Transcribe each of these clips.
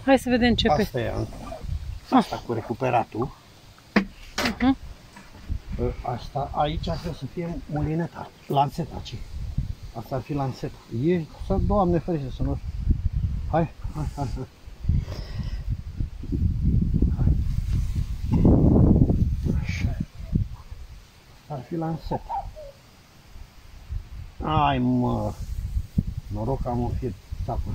Hai să vedem ce pe... Asta e asta cu recuperatul. Asta aici trebuie să fie mulineta, lanseta, ce? Asta ar fi lanseta. E, să, Doamne ferește, să nu... Hai. Așa. Ar fi lanseta. Ai, mă. Noroc că am un fir sapă.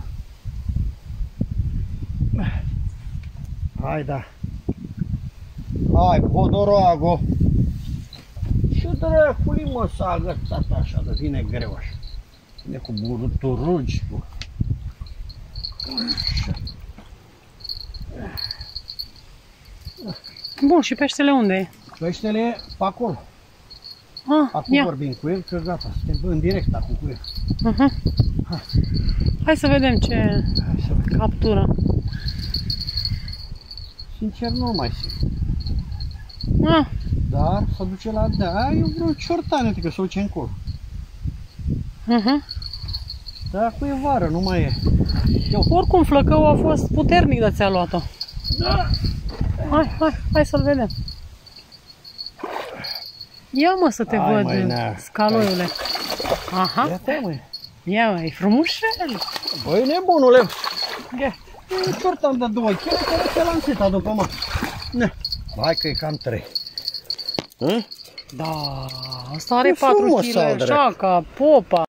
Hai, da. Hai, podoroago. Și dracului, mă, s-a agățat așa, de vine greu așa. Vine cu buruturugi, cu... Bun, și peștele unde e? Peștele e pe acolo. Acum vorbim cu el, că gata, suntem în direct acum cu el. Hai să vedem ce captură. Sincer, nu mai simt. Dar să duce la... Da, eu vreau ciortane, că să duce încolo. Dar acum e vară, nu mai e. Oricum, flăcăul a fost puternic de ți-a luat-o. Da. Hai să-l vedem. Ia, mă, să te văd, scaloiule. Aha. Ia-te, măi. Ia, mă, e frumușel. Băi, nebunule. E ciortan de 2 kg, care se lanseta după mă. Hai că e cam 3. Da, asta are 4 kg, așa, ca popa.